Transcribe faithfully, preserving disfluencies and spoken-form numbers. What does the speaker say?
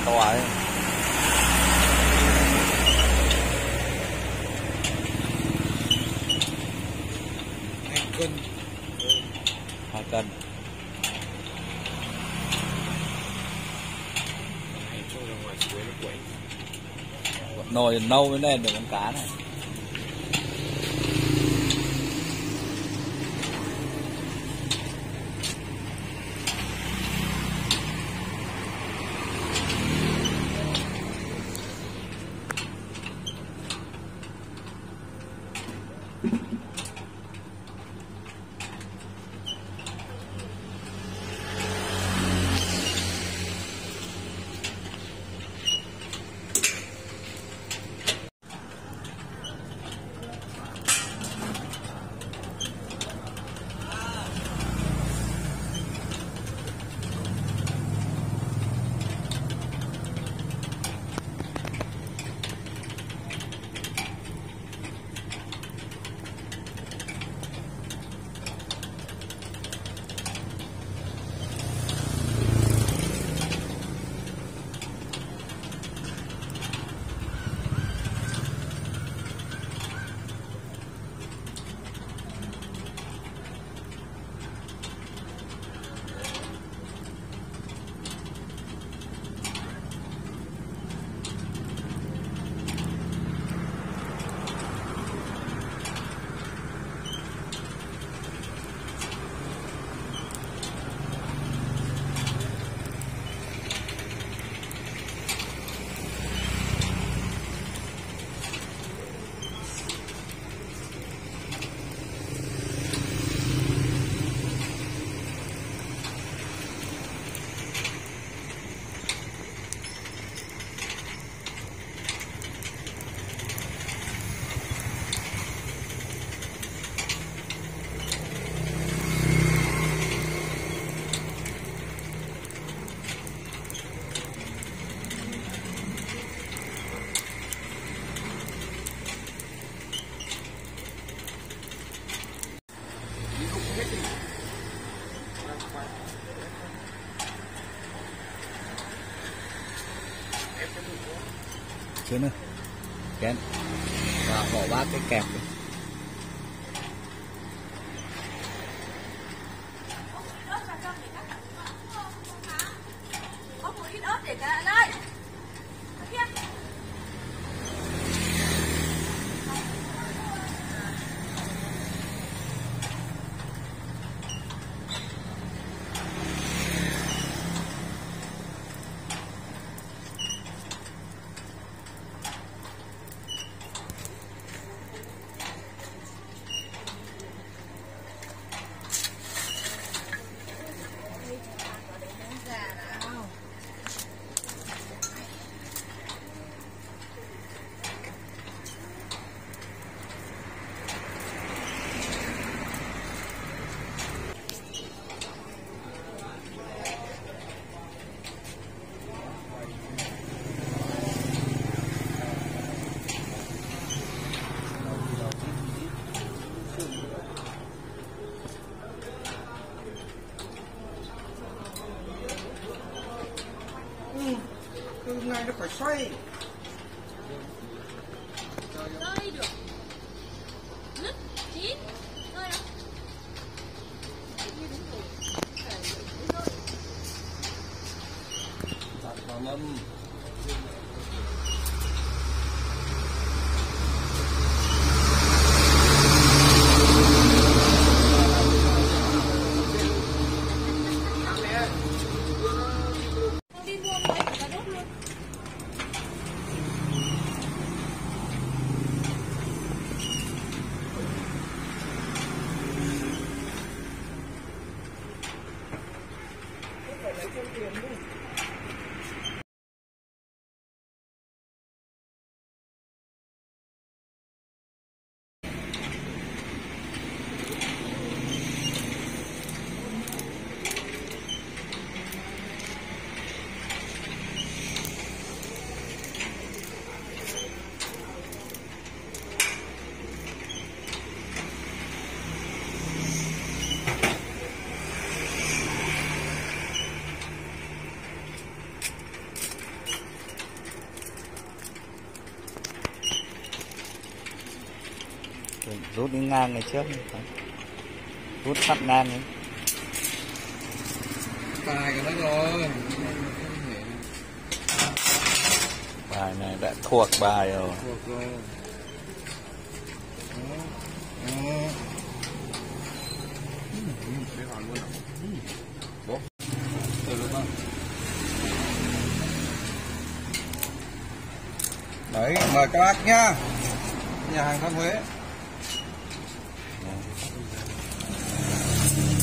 to ấy. Hai cân. Hai cân. Nồi nâu mới lên được con cá này. Xuống nữa, kén, và bỏ bát cái kẹp đi. Có một ít ớt để cả đây. Cái này nó phải xoay. Rơi được. Nứt, chín. Rơi đâu? Đặt vào mâm. rút đi ngang ngày trước, rút sắt ngang ấy. Tài cái đó rồi. Bài này đã thuộc bài rồi. Thuộc rồi. Đó. Đó. Để hoàn luôn ạ. Bố. Từ luôn đó. Đấy, mời các bác nhá. Nhà hàng Văn Huế.